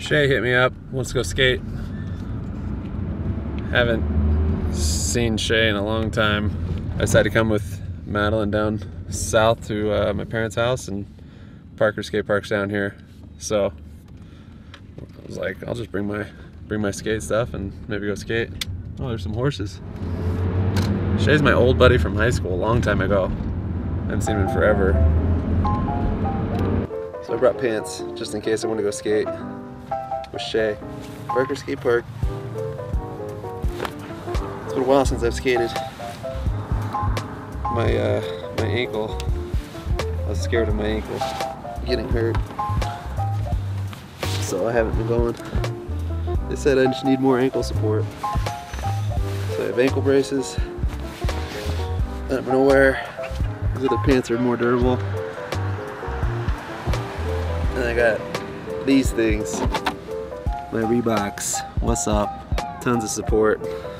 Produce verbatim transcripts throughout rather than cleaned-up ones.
Shay hit me up, wants to go skate. Haven't seen Shay in a long time. I decided to come with Madeline down south to uh, my parents' house, and Parker Skatepark's down here. So I was like, I'll just bring my bring my skate stuff and maybe go skate. Oh, there's some horses. Shay's my old buddy from high school, a long time ago. I haven't seen him in forever. So I brought pants just in case I want to go skate with Shay. Parker Skatepark. It's been a while since I've skated. My uh, my ankle. I was scared of my ankle getting hurt, so I haven't been going. They said I just need more ankle support. So I have ankle braces that I'm gonna wear. These other pants are more durable. And I got these things. My Reeboks. What's up? Tons of support.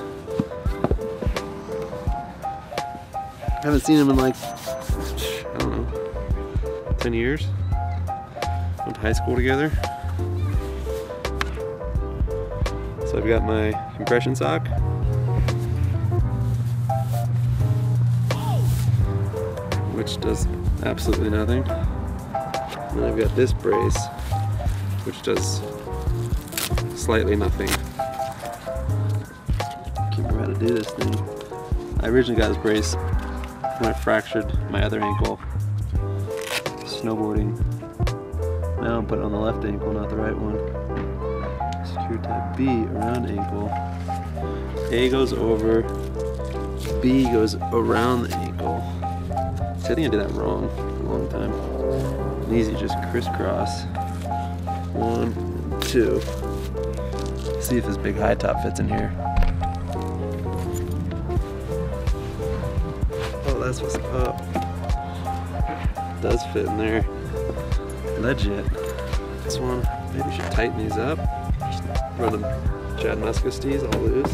I haven't seen them in like, I don't know, ten years. Went to high school together. So I've got my compression sock. Which does absolutely nothing. And then I've got this brace, which does slightly nothing. Can't remember how to do this thing. I originally got this brace when I fractured my other ankle snowboarding. Now I'm putting it on the left ankle, not the right one. Screw type B around ankle. A goes over, B goes around the ankle. See, I think I did that wrong for a long time. And easy, just crisscross. One, two. See if this big high top fits in here. That's what's up. It does fit in there. Legit. This one, maybe we should tighten these up. Just run them Chad Muska stees all loose.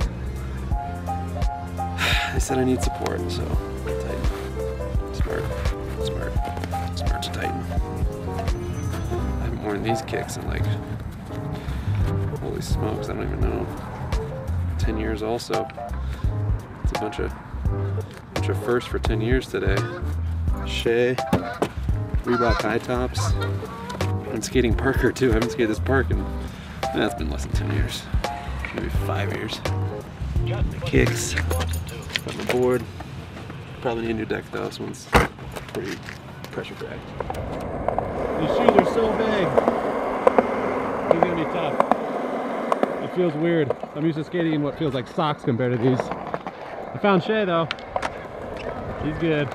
They said I need support, so I'll tighten. Smart, smart, smart to tighten. I haven't worn these kicks in like, holy smokes, I don't even know. ten years also. It's a bunch of bunch of firsts for ten years today. Shay, Reebok high tops. I'm skating Parker too. I haven't skated this park in, that's been less than ten years. Maybe five years. The kicks, got my board. Probably need a new deck though. This one's pretty pressure cracked. These shoes are so big. These are gonna be tough. It feels weird. I'm used to skating in what feels like socks compared to these. I found Shay though. He's good.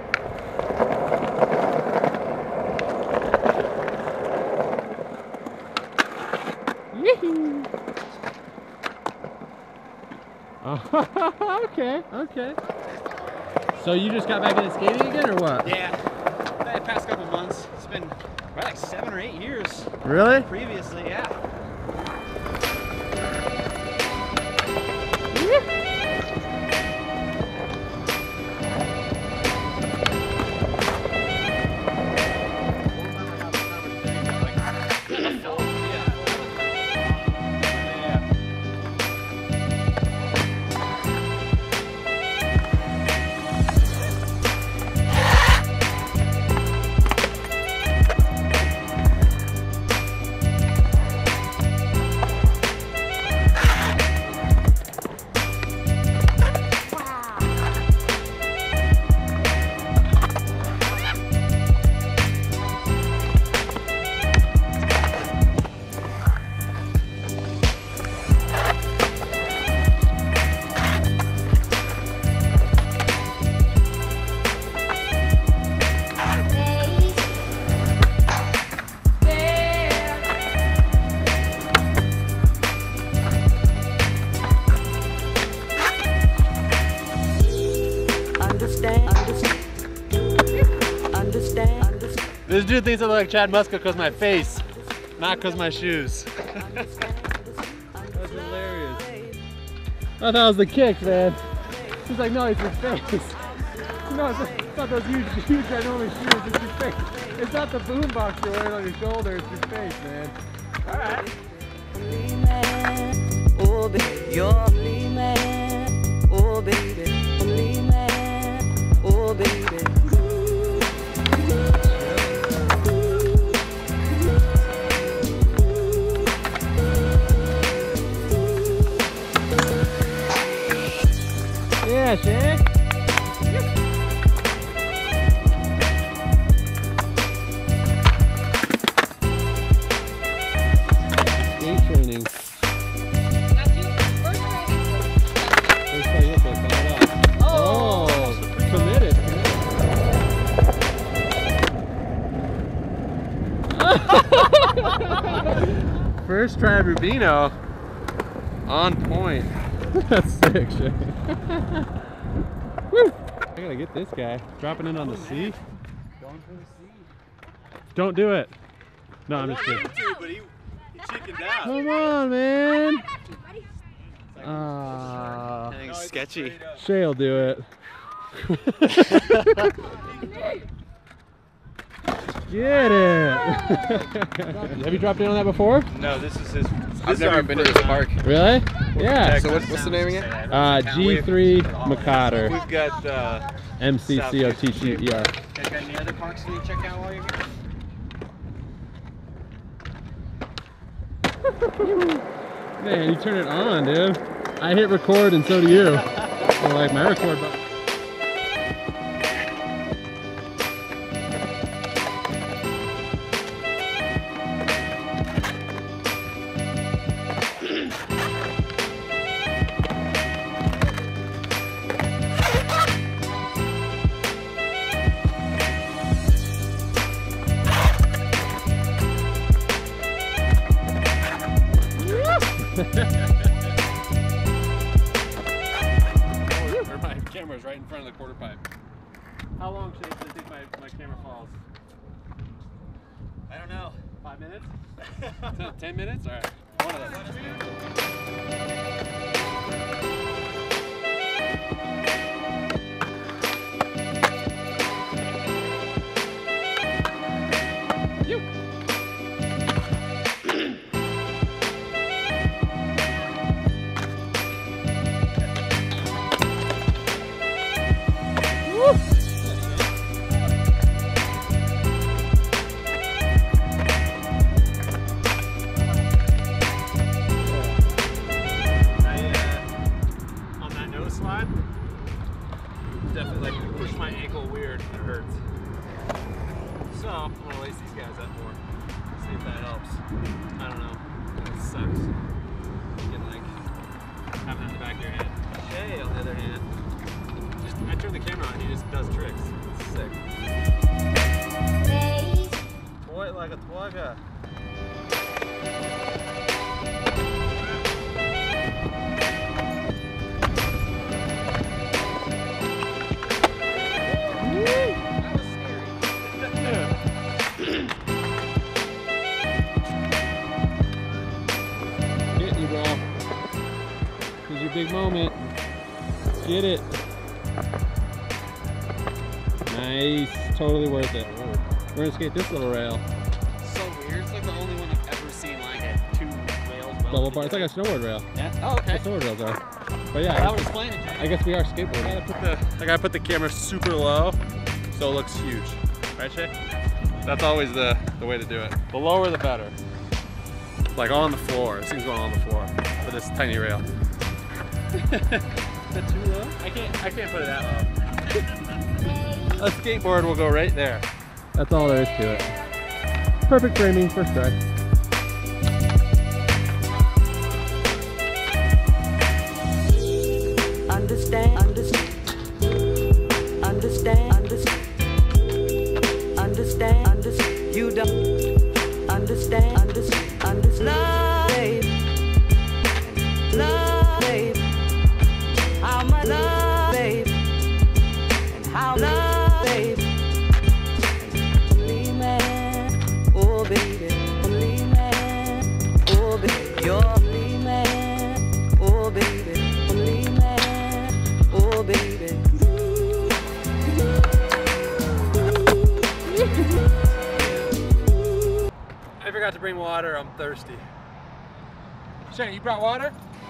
Yee-hoo. Oh, okay, okay. So you just got back into skating again, or what? Yeah, the past couple months. It's been probably like seven or eight years. Really? Previously, yeah. This dude thinks I look like Chad Muska because my face, not because my shoes. That's hilarious. I thought it was the kicks, man. He's like, no, it's your face. No, it's, it's not those huge, huge, ginormous shoes. It's your face. It's not the boombox you're wearing on your shoulder. It's your face, man. All right. Oh baby, you're a free man. Oh baby, free man. Oh baby. Yeah, Shay. Skate training. First play, you'll play foul out. Oh, committed. First try, Rubino. On point. That's sick, Shay. Woo! I gotta get this guy. Dropping in on the sea. Going for the sea. Don't do it. No, I'm just kidding. To, but he, he chickened out. Come on, man. Ah, I think it's sketchy. Shay'll do it. Get it. Have you dropped in on that before? No, this is his. I've never been to this park. Really? Yeah. So what's, what's the name again? Uh, G three McCotter. We've got uh, M C C O T T E R. guys got any other parks you need to check out while you're here? Man, you turn it on, dude. I hit record and so do you. So like my record button. Or my camera's right in front of the quarter pipe. How long should it think my, my camera falls? I don't know. Five minutes? No, Ten minutes? All right. One of those. Definitely like push my ankle weird and it hurts. So I'm gonna lace these guys up more. See if that helps. I don't know. It sucks. Getting like having it in the back of your hand. Shay, on the other hand, just I turn the camera on and he just does tricks. It's sick. Boy like a twagga. Get you, bro. Here's your big moment. Get it. Nice. Totally worth it. We're gonna skate this little rail. So weird. It's like the only one I've ever seen like a two rails. Double bar. It's like a snowboard rail. Yeah. Oh, okay. That's what snowboard rails are. But yeah, That would explain it, Jay. I guess we are skateboarding. I gotta put the, I gotta put the camera super low so it looks huge. Right, Shay? That's always the, the way to do it. The lower the better. Like on the floor. This thing's going on the floor for this tiny rail. Is that too low? I can't I can't put it that low. A skateboard will go right there. That's all there is to it. Perfect framing, first try. Understand, understand, understand, understand, understand, understand. You don't understand, understand, understand. Love, babe, love, babe. How much love, babe, and how love, babe. Only man, oh baby, only to bring water. I'm thirsty. Shay, you brought water?